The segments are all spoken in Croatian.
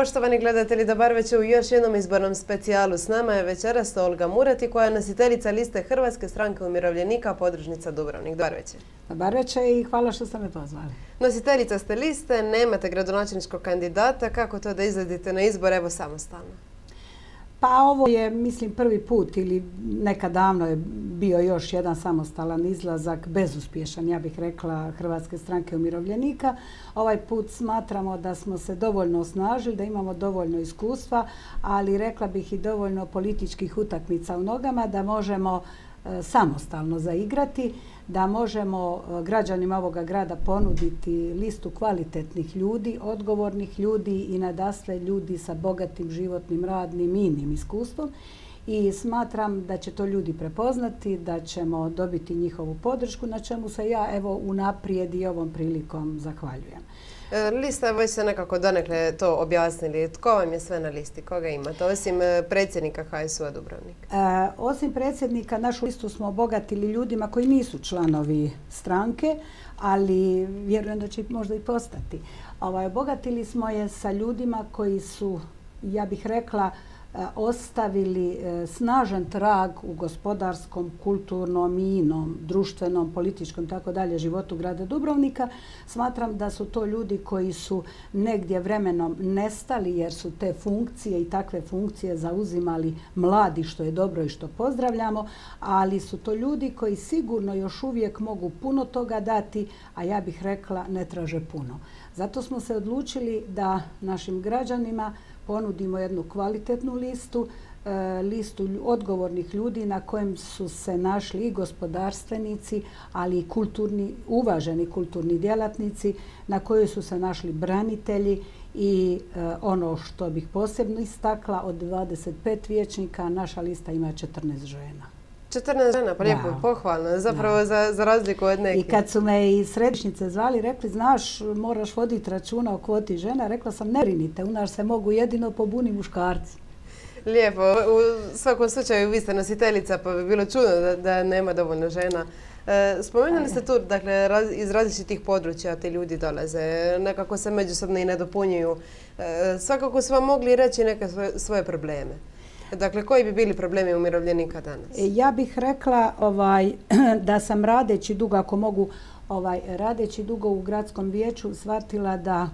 Poštovani gledatelji, dobar večer u još jednom izbornom specijalu. S nama je večeras Olga Murati, koja je nositeljica liste Hrvatske stranke umirovljenika, podružnica Dubrovnik. Dobar večer. Dobar večer i hvala što ste me pozvali. Nositeljica ste liste, nemate gradonačelničkog kandidata. Kako to da izladite na izbor, evo, samostalno? Pa ovo je, mislim, prvi put ili nekad davno je bio još jedan samostalan izlazak, bezuspješan, ja bih rekla, Hrvatske stranke umirovljenika. Ovaj put smatramo da smo se dovoljno osnažili, da imamo dovoljno iskustva, ali rekla bih i dovoljno političkih utakmica u nogama da možemo samostalno zaigrati, da možemo građanima ovoga grada ponuditi listu kvalitetnih ljudi, odgovornih ljudi i nadasve ljudi sa bogatim životnim, radnim i inim iskustvom. I smatram da će to ljudi prepoznati, da ćemo dobiti njihovu podršku, na čemu se ja evo unaprijed i ovom prilikom zahvaljujem. Lista, već ste nekako donekle to objasnili. Tko vam je sve na listi? Koga imate? Osim predsjednika HSU-a Dubrovnik. Osim predsjednika, našu listu smo obogatili ljudima koji nisu članovi stranke, ali vjerujem da će možda i postati. Obogatili smo je sa ljudima koji su, ja bih rekla, ostavili snažan trag u gospodarskom, kulturnom i inom, društvenom, političkom, tako dalje, životu grada Dubrovnika. Smatram da su to ljudi koji su negdje vremenom nestali jer su te funkcije i takve funkcije zauzimali mladi, što je dobro i što pozdravljamo, ali su to ljudi koji sigurno još uvijek mogu puno toga dati, a ja bih rekla ne traže puno. Zato smo se odlučili da našim građanima ponudimo jednu kvalitetnu listu, listu odgovornih ljudi na kojem su se našli i gospodarstvenici, ali i uvaženi kulturni djelatnici, na kojoj su se našli branitelji i ono što bih posebno istakla, od 25 vijećnika naša lista ima 14 žena. 14 žena, pa lijepo, pohvalno, zapravo za razliku od nekih. I kad su me iz središnjice zvali, rekli, znaš, moraš voditi računa o kvoti žena, rekla sam, ne brinite, u nas se mogu jedino pobuni muškarci. Lijepo, u svakom slučaju vi ste nositeljica, pa bi bilo čudno da nema dovoljno žena. Spomenuli ste tu, dakle, iz različitih područja ti ljudi dolaze, nekako se međusobno i nadopunjuju. Svakako su vam mogli reći neke svoje probleme. Dakle, koji bi bili problemi umirovljenika danas? Ja bih rekla da sam radeći dugo, ako mogu, radeći dugo u gradskom vijeću, shvatila da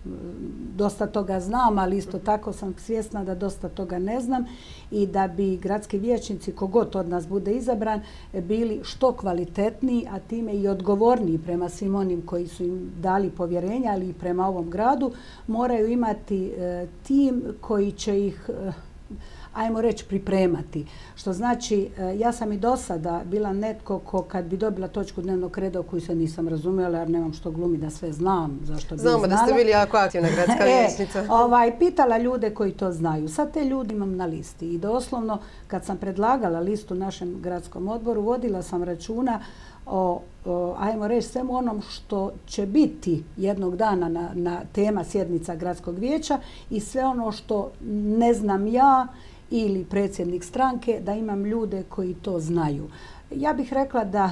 dosta toga znam, ali isto tako sam svjesna da dosta toga ne znam i da bi gradski vijećnici, kogod od nas bude izabran, bili što kvalitetniji, a time i odgovorniji prema svim onim koji su im dali povjerenja, ali i prema ovom gradu, moraju imati tim koji će ih, ajmo reći, pripremati. Što znači, ja sam i do sada bila netko ko kad bi dobila točku dnevnog reda u koju se nisam razumjela, jer nemam što glumi da sve znam, zašto bi znala. Znamo da ste bili jako aktivna gradska vijećnica. Pitala ljude koji to znaju. Sad te ljudi imam na listi i doslovno kad sam predlagala listu našem gradskom odboru, vodila sam računa o, ajmo reći, svemu onom što će biti jednog dana na tema sjednica gradskog vijeća i sve ono što ne znam ja ili predsjednik stranke, da imam ljude koji to znaju. Ja bih rekla da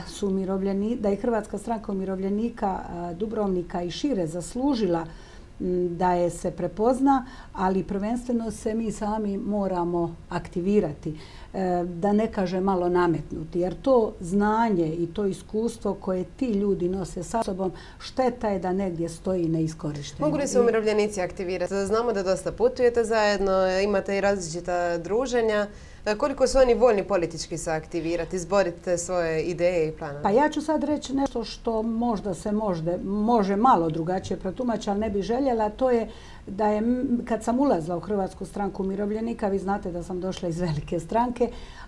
je Hrvatska stranka umirovljenika Dubrovnika i šire zaslužila da je se prepozna, ali prvenstveno se mi sami moramo aktivirati, da ne kaže malo nametnuti, jer to znanje i to iskustvo koje ti ljudi nose sa sobom, šteta je da negdje stoji neiskorišteno. Mogu li se umirovljenici aktivirati? Znamo da dosta putujete zajedno, imate i različita druženja. Koliko su oni voljni politički se aktivirati, izboriti svoje ideje i planove? Pa ja ću sad reći nešto što možda se može malo drugačije protumačiti, ali ne bi željela. To je da je, kad sam ulazila u Hrvatsku stranku umirovljenika, vi znate da sam došla iz velike stranke,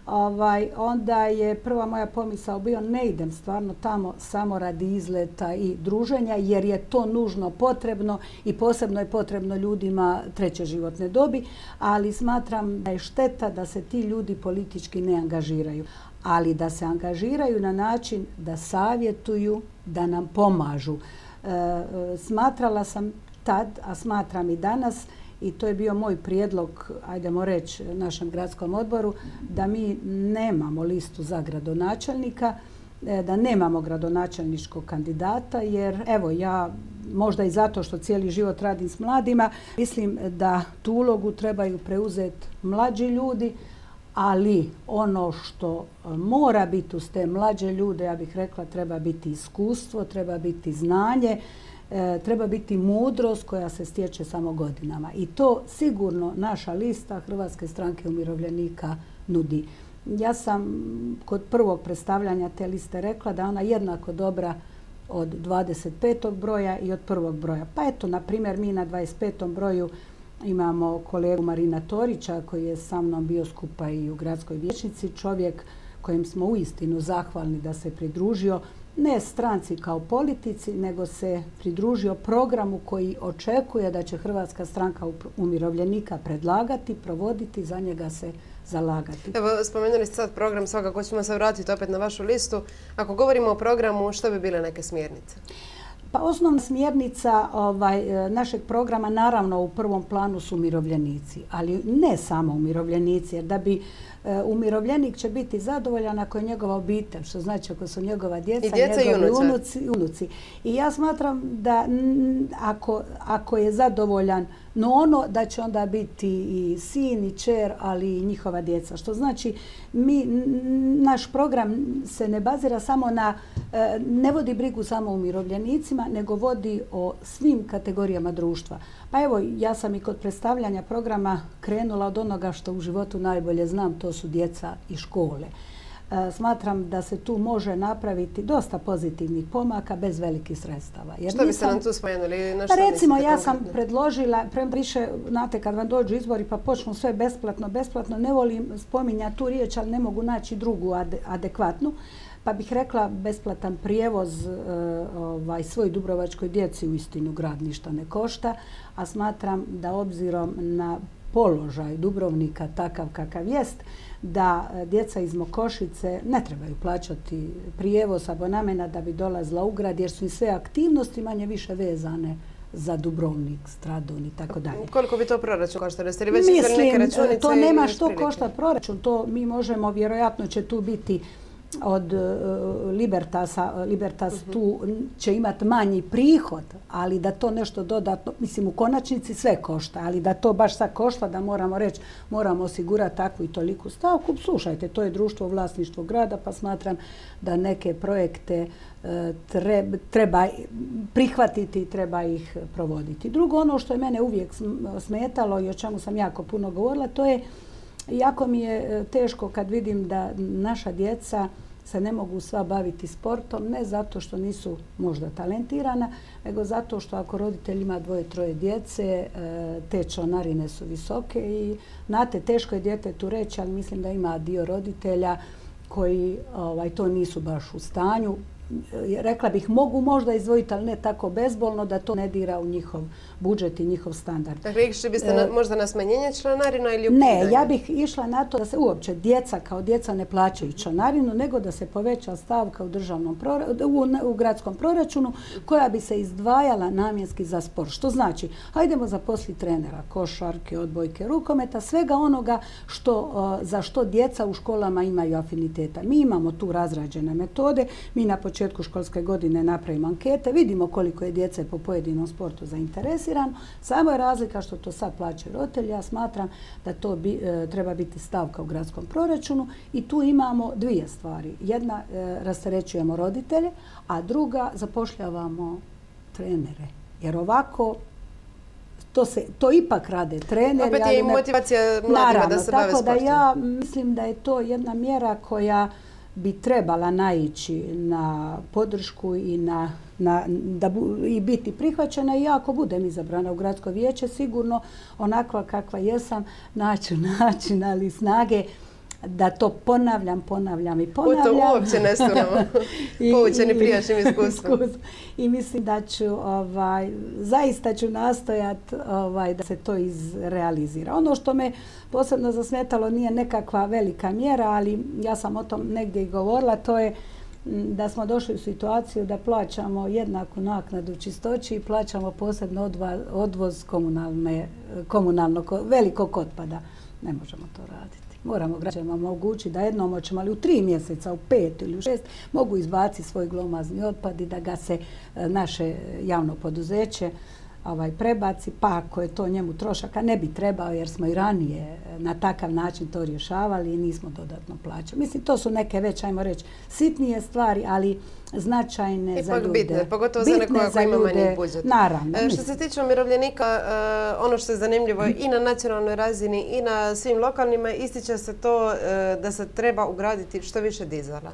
onda je prva moja pomisao bio ne idem stvarno tamo samo radi izleta i druženja, jer je to nužno potrebno i posebno je potrebno ljudima treće životne dobi, ali smatram da je šteta da se ti ljudi politički ne angažiraju, ali da se angažiraju na način da savjetuju, da nam pomažu. Smatrala sam tad, a smatram i danas, i to je bio moj prijedlog, ajdemo reći, našem gradskom odboru, da mi nemamo listu za gradonačelnika, da nemamo gradonačelničkog kandidata, jer evo ja, možda i zato što cijeli život radim s mladima, mislim da tu ulogu trebaju preuzeti mlađi ljudi, ali ono što mora biti uz te mlađe ljude, ja bih rekla, treba biti iskustvo, treba biti znanje, treba biti mudrost koja se stječe samo godinama. I to sigurno naša lista Hrvatske stranke umirovljenika nudi. Ja sam kod prvog predstavljanja te liste rekla da je ona jednako dobra od 25. broja i od prvog broja. Pa eto, na primjer, mi na 25. broju imamo kolegu Marina Torića koji je sa mnom bio skupa i u gradskoj vijećnici, čovjek kojem smo uistinu zahvalni da se pridružio ne stranci kao politici, nego se pridružio programu koji očekuje da će Hrvatska stranka umirovljenika predlagati, provoditi, za njega se zalagati. Evo, spomenuli ste sad program, svakako ćemo se vratiti opet na vašu listu. Ako govorimo o programu, što bi bile neke smjernice? Pa osnovna smjernica našeg programa naravno u prvom planu su umirovljenici, ali ne samo umirovljenici, jer da bi umirovljenik će biti zadovoljan ako je njegova obitelj, što znači ako su njegova djeca njegovi unuci. I ja smatram da ako je zadovoljan, no ono da će onda biti i sin i kćer, ali i njihova djeca. Što znači naš program se ne bazira samo na, ne vodi brigu samo o umirovljenicima, nego vodi o svim kategorijama društva. Pa evo, ja sam i kod predstavljanja programa krenula od onoga što u životu najbolje znam, to su djeca i škole. Smatram da se tu može napraviti dosta pozitivnih pomaka bez velikih sredstava. Što biste nam tu spomenuli? Recimo, ja sam predložila, više, znate, kad vam dođu izbori pa počnu sve besplatno, ne volim spominjati tu riječ, ali ne mogu naći drugu adekvatnu. Pa bih rekla besplatan prijevoz svoj dubrovačkoj djeci uistinu grad ništa ne košta, a smatram da obzirom na položaj Dubrovnika takav kakav jest, da djeca iz Mokošice ne trebaju plaćati prijevoz, abonamena da bi dolazila u grad, jer su i sve aktivnosti manje više vezane za Dubrovnik, Stradun i tako dalje. Koliko bi to proračun koštalo? Mislim, to nema što košta proračun. To mi možemo, vjerojatno će tu biti od Libertas tu će imati manji prihod, ali da to nešto dodatno, mislim u konačnici sve košta, ali da to baš sad košta, da moramo reći moramo osigurati takvu i toliku stavku, slušajte, to je društvo vlasništvo grada, pa smatram da neke projekte treba prihvatiti i treba ih provoditi. Drugo, ono što je mene uvijek smetalo i o čemu sam jako puno govorila, to je jako mi je teško kad vidim da naša djeca se ne mogu sva baviti sportom, ne zato što nisu možda talentirana, nego zato što ako roditelj ima 2-3 djece, te članarine su visoke i znate, teško je djetetu reći, ali mislim da ima dio roditelja koji to nisu baš u stanju. Rekla bih, mogu možda izdvojiti, ali ne tako bezbolno da to ne dira u njihov budžet i njihov standard. Dakle, išli biste možda na smanjenje članarina ili ukidanje? Ne, ja bih išla na to da se uopće djeca kao djeca ne plaćaju članarinu, nego da se poveća stavka u gradskom proračunu koja bi se izdvajala namjenski za sport. Što znači, hajdemo zaposliti trenera, košarke, odbojke, rukometa, svega onoga za što djeca u školama imaju afiniteta. Mi imamo tu razrađene metode, mi na početku školske godine napravimo ankete, vidimo koliko je djece po pojedinom sportu zainteresirano. Samo je razlika što to sad plaćaju roditelji. Ja smatram da to treba biti stavka u gradskom proračunu i tu imamo dvije stvari. Jedna, rasterećujemo roditelje, a druga, zapošljavamo trenere. Jer ovako to ipak rade treneri. Opet je i motivacija mladima da se bave sportom. Tako da ja mislim da je to jedna mjera koja bi trebala naići na podršku i biti prihvaćena, i ako budem izabrana u gradsko vijeće, sigurno onakva kakva jesam, naći način, ali snage da to ponavljam. U to uopće ne stavljamo, poučeni prijašnjim iskustvom. I mislim da ću, zaista ću nastojati da se to izrealizira. Ono što me posebno zasmetalo nije nekakva velika mjera, ali ja sam o tom negdje i govorila, to je da smo došli u situaciju da plaćamo jednaku naknadu čistoći i plaćamo posebno odvoz komunalnog velikog otpada. Ne možemo to raditi. moramo građanima omogućiti da jednom hoćemo, ali u 3 mjeseca, u 5 ili u 6 mogu izbaciti svoj glomazni otpad i da ga se naše javno poduzeće prebaci, pa ako je to njemu trošak, a ne bi trebao jer smo i ranije na takav način to rješavali i nismo dodatno plaćali. Mislim, to su neke već, ajmo reći, sitnije stvari, ali značajne za ljude. Bitne, pogotovo za nekoga koji ima manji budžet. Naravno. Što se tiče umirovljenika, ono što je zanimljivo i na nacionalnoj razini i na svim lokalnima, ističe se to da se treba ugraditi što više dizala.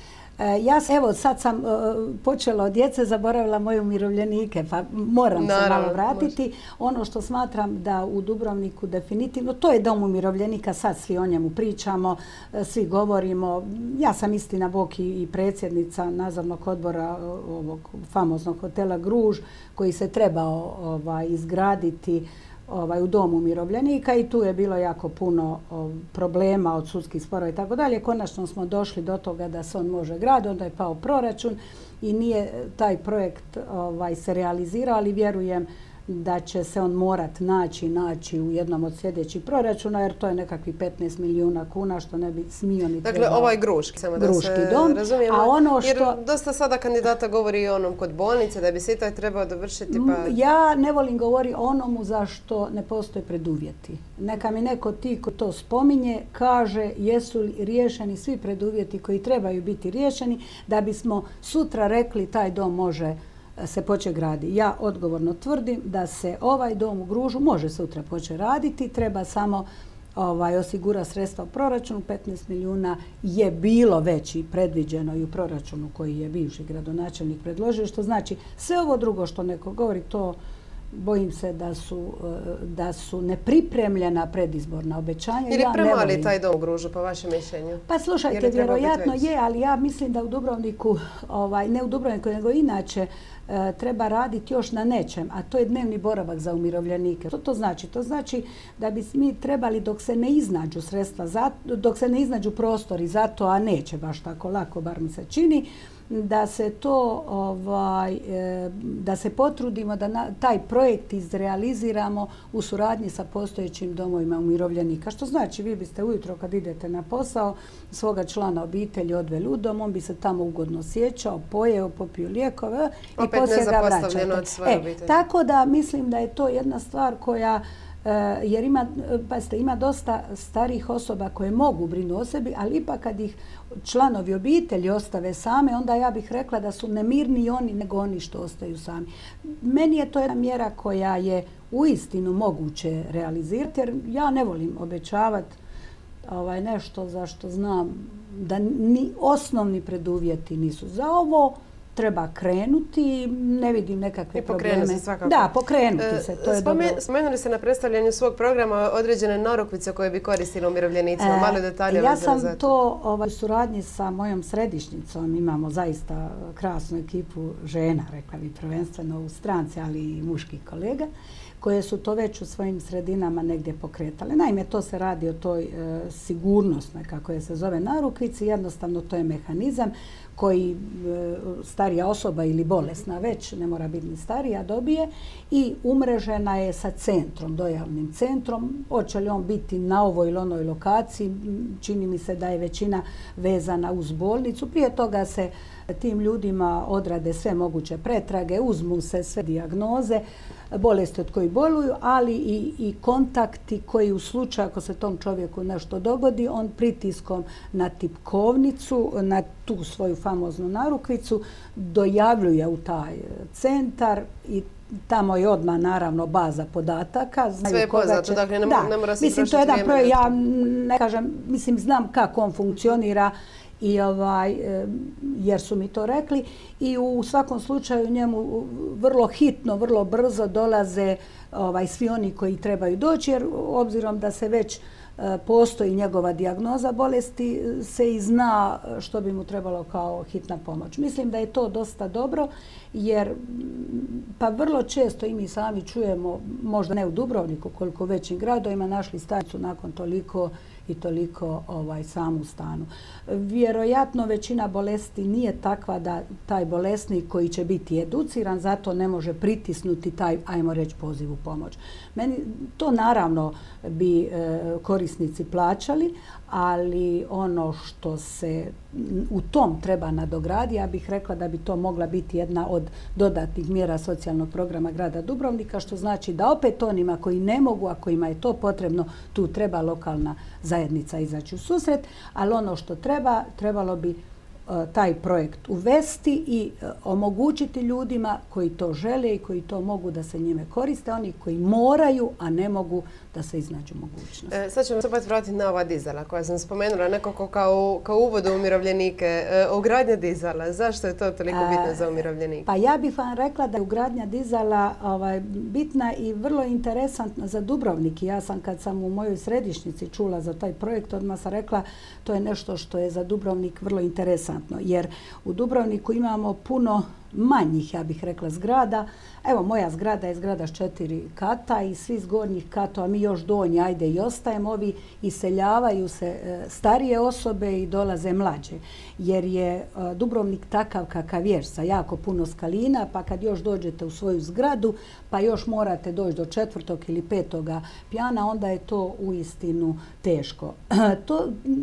Sad sam počela od djece, zaboravila moje umirovljenike, pa moram se malo vratiti. Može. Ono što smatram da u Dubrovniku definitivno, to je dom umirovljenika, sad svi o njemu pričamo, svi govorimo. Ja sam istina bog i predsjednica nadzornog odbora ovog famoznog hotela Gruž, koji se trebao izgraditi u domu umirovljenika i tu je bilo jako puno problema od sudskih sporova i tako dalje. Konačno smo došli do toga da se on može graditi, onda je pao proračun i nije taj projekt se realizirao, ali vjerujem da će se on morat naći u jednom od sljedećih proračuna, jer to je nekakvih 15 milijuna kuna, što ne bi smio ni trebao. Dakle, ovaj Gruški, samo da se razumijemo. Jer dosta sada kandidata govori i onom kod bolnice, da bi se i taj trebao dovršiti. Ja ne volim govoriti o onomu za što ne postoje preduvjeti. Neka mi neko ti ko to spominje kaže jesu li riješeni svi preduvjeti koji trebaju biti riješeni da bismo sutra rekli taj dom može se početi graditi. Ja odgovorno tvrdim da se ovaj dom u Gružu može sutra početi raditi, treba samo osigura sredstva u proračunu. 15 milijuna je bilo već i predviđeno i u proračunu koji je bivši gradonačelnik predložio, što znači sve ovo drugo što neko govori, to bojim se da su nepripremljena predizborna obećanja. Ili premali taj dom u Gružu, po vašem mišljenju? Pa slušajte, vjerojatno je, ali ja mislim da u Dubrovniku, ne u Dubrovniku, nego inače, treba raditi još na nečem, a to je dnevni boravak za umirovljenike. Što to znači? To znači da bi mi trebali, dok se ne iznađu sredstva, dok se ne iznađu prostori za to, a neće baš tako lako, bar mi se čini, da se to, da se potrudimo da taj projekt izrealiziramo u suradnji sa postojećim domovima umirovljenika. Što znači, vi biste ujutro kad idete na posao svoga člana obitelji odveli u dom, on bi se tamo ugodno sjećao, pojeo, popio lijekove i poslije ga vraćate. Tako da mislim da je to jedna stvar koja, jer ima dosta starih osoba koje mogu brinuti o sebi, ali ipak kad ih članovi obitelji ostave same, onda ja bih rekla da su nemirniji oni nego oni što ostaju sami. Meni je to jedna mjera koja je uistinu moguće realizirati, jer ja ne volim obećavati nešto za što znam da ni osnovni preduvjeti nisu za ovo. Treba krenuti, ne vidim nekakve probleme. I pokrenuti se svakako. Da, pokrenuti se, to je dobro. Spomenuli ste na predstavljanju svog programa određene narukvice koje bi koristili umirovljenicima, malo detalje vezane za to. Ja sam to u suradnji sa mojom središnjicom, imamo zaista krasnu ekipu žena, rekla bi prvenstveno u stranci, ali i muških kolega, koje su to već u svojim sredinama negdje pokretale. Naime, to se radi o toj sigurnosnoj, kako je se zove, narukvici. Jednostavno, to je mehanizam koji starija osoba ili bolesna već, ne mora biti ni starija, dobije i umrežena je sa centrom, dojavnim centrom. Hoće li on biti na ovoj ili onoj lokaciji? Čini mi se da je većina vezana uz bolnicu. Prije toga se tim ljudima odrade sve moguće pretrage, uzmu se sve dijagnoze, bolesti od kojih boluju, ali i kontakti koji u slučaju ako se tom čovjeku nešto dogodi, on pritiskom na tipkovnicu, na tu svoju famoznu narukvicu, dojavljuje u taj centar i tamo je odmah naravno baza podataka. Sve je poznato, dakle ne mora se mislim, to je jedan projekt, ja ne kažem, mislim, znam kako on funkcionira i jer su mi to rekli i u svakom slučaju njemu vrlo hitno, vrlo brzo dolaze svi oni koji trebaju doći, jer obzirom da se već postoji njegova dijagnoza bolesti, se i zna što bi mu trebalo kao hitna pomoć. Mislim da je to dosta dobro, jer pa vrlo često i mi sami čujemo, možda ne u Dubrovniku, koliko u većim gradovima, našli stanicu nakon toliko i toliko sam u stanu. Vjerojatno većina bolesti nije takva da taj bolesnik koji će biti educiran zato ne može pritisnuti taj, ajmo reći, poziv u pomoć. Meni to naravno bi korisnici plaćali, ali ono što se u tom treba nadograditi, ja bih rekla da bi to mogla biti jedna od dodatnih mjera socijalnog programa grada Dubrovnika, što znači da opet onima koji ne mogu, a kojima je to potrebno, tu treba lokalna zajednica izaći u susret, ali ono što trebalo bi taj projekt uvesti i omogućiti ljudima koji to žele i koji to mogu da se njime koriste, oni koji moraju, a ne mogu, da se iznađu mogućnost. Sad ćemo se opet vratiti na ova dizela koja sam spomenula nekako kao uvod u umirovljenike. Ugradnja dizala, zašto je to toliko bitno za umirovljenike? Pa ja bih vam rekla da je ugradnja dizala bitna i vrlo interesantna za Dubrovnik. Ja sam, kad sam u mojoj središnjici čula za taj projekt, odmah sam rekla to je nešto što je za Dubrovnik vrlo interesantno, jer u Dubrovniku imamo puno manjih, ja bih rekla, zgrada. Evo, moja zgrada je zgrada s 4 kata i svi s gornjih katova, mi još donji, ajde i ostajemo, ovi iseljavaju se starije osobe i dolaze mlađe. Jer je Dubrovnik takav kakav je, sa jako puno skalina, pa kad još dođete u svoju zgradu, pa još morate doći do 4. ili 5. pjana, onda je to uistinu teško. To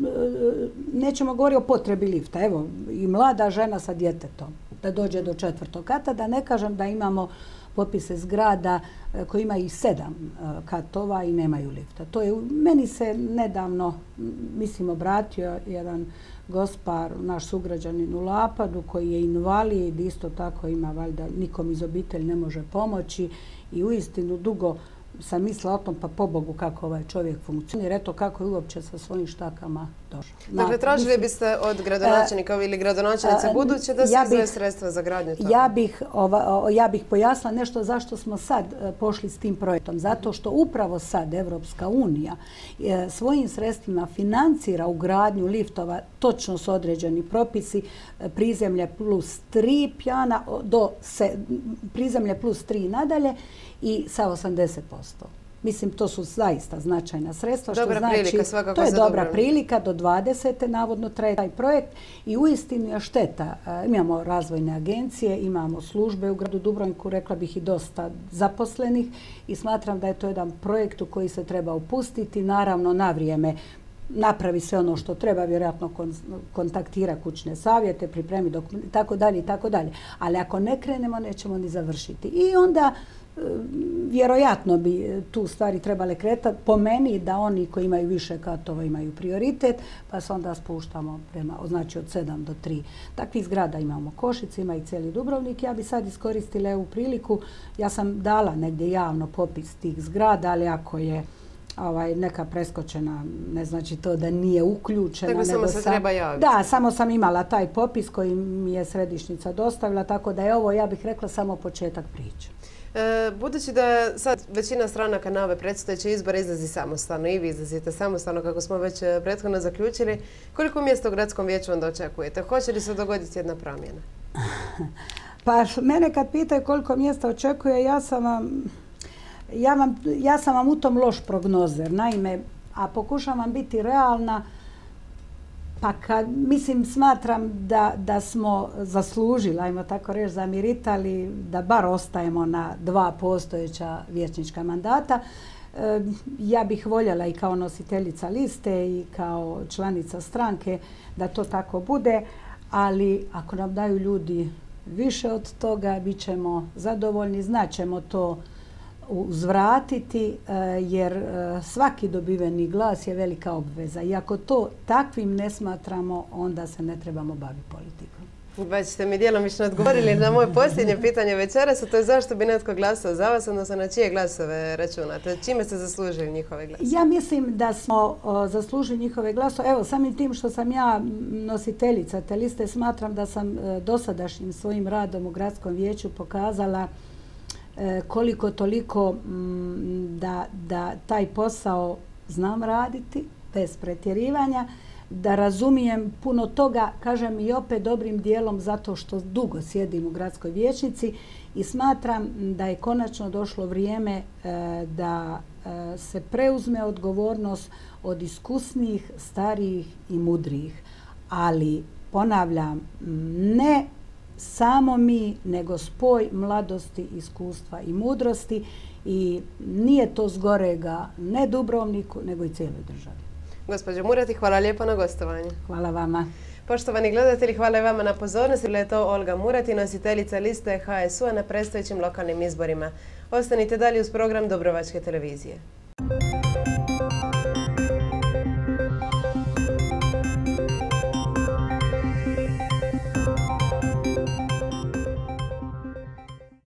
nećemo govoriti o potrebi lifta. Evo, i mlada žena sa djetetom da dođe do 4. kata, da ne kažem da imamo popise zgrada koji imaju 7 katova i nemaju lifta. To je, meni se nedavno, mislim, obratio jedan gospar, naš sugrađanin u Lapadu, koji je invalid, isto tako ima, valjda, nikom iz obitelji ne može pomoći i uistinu dugo sam mislila o tom, pa pobogu kako ovaj čovjek funkcionira, eto kako je uopće sa svojim štakama došao. Dakle, tražili biste od gradonačelnika ili gradonačelnice buduće da se izdvoje sredstva za gradnju toga? Ja bih pojasnila nešto zašto smo sad pošli s tim projektom. Zato što upravo sad Evropska unija svojim sredstvima financira ugradnju liftova, točno su određeni propisi, prizemlje plus 3 pjana, do prizemlje plus 3 nadalje i sa 80%. Mislim, to su zaista značajna sredstva. Dobra prilika svakako. To je dobra prilika, do 20. navodno traje taj projekt i uistinu je šteta. Imamo razvojne agencije, imamo službe u gradu Dubrovniku, rekla bih i dosta zaposlenih i smatram da je to jedan projekt u koji se treba upustiti, naravno na vrijeme. Napravi sve ono što treba, vjerojatno kontaktira kućne savjete, pripremi dokumente, tako dalje i tako dalje. Ali ako ne krenemo, nećemo ni završiti. I onda vjerojatno bi tu stvari trebale kretati po meni da oni koji imaju više katova imaju prioritet, pa se onda spuštamo prema, znači od 7 do 3. Takvih zgrada imamo Košice, ima i cijeli Dubrovnik. Ja bi sad iskoristila ovu priliku, ja sam dala negdje javno popis tih zgrada, ali ako je neka preskočena, ne znači to da nije uključena. Dakle, samo se treba javiti. Da, samo sam imala taj popis koji mi je središnjica dostavila, tako da je ovo, ja bih rekla, samo početak priče. Budući da sad većina stranaka na ove predstojeće izbore izlazi samostalno i vi izlazite samostalno, kako smo već prethodno zaključili, koliko mjesta u gradskom vijeću onda očekujete? Hoće li se dogoditi jedna promjena? Pa mene kad pitaju koliko mjesta očekuje, ja sam vam u tom loš prognozer. Naime, a pokušavam biti realna, pa smatram da smo zaslužili, ajmo tako reći, zamiritali da bar ostajemo na 2 postojeća vijećnička mandata. Ja bih voljela i kao nositeljica liste i kao članica stranke da to tako bude, ali ako nam daju ljudi više od toga, bit ćemo zadovoljni, znaćemo to uzvratiti, jer svaki dobiveni glas je velika obveza. I ako to takvim ne smatramo, onda se ne trebamo baviti politikom. Već ste mi djelomično odgovorili na moje posljednje pitanje večeras, a to je zašto bi netko glasao za vas, odnosno na čije glasove računate? Čime ste zaslužili njihove glasove? Ja mislim da smo zaslužili njihove glasove. Evo, samim tim što sam ja nositeljica te liste, smatram da sam dosadašnjim svojim radom u gradskom vijeću pokazala koliko toliko da taj posao znam raditi bez pretjerivanja, da razumijem puno toga, kažem i opet dobrim dijelom zato što dugo sjedim u gradskoj vijećnici i smatram da je konačno došlo vrijeme da se preuzme odgovornost od iskusnijih, starijih i mudrijih. Ali, ponavljam, ne samo mi, nego spoj mladosti, iskustva i mudrosti i nije to zgorega ne Dubrovniku, nego i cijeloj državi. Gospođo Murati, hvala lijepo na gostovanju. Hvala vama. Poštovani gledatelji, hvala i vama na pozornosti. Bila je to Olga Murati, nositeljica liste HSU-a na predstojećim lokalnim izborima. Ostanite dalje uz program Dubrovačke televizije.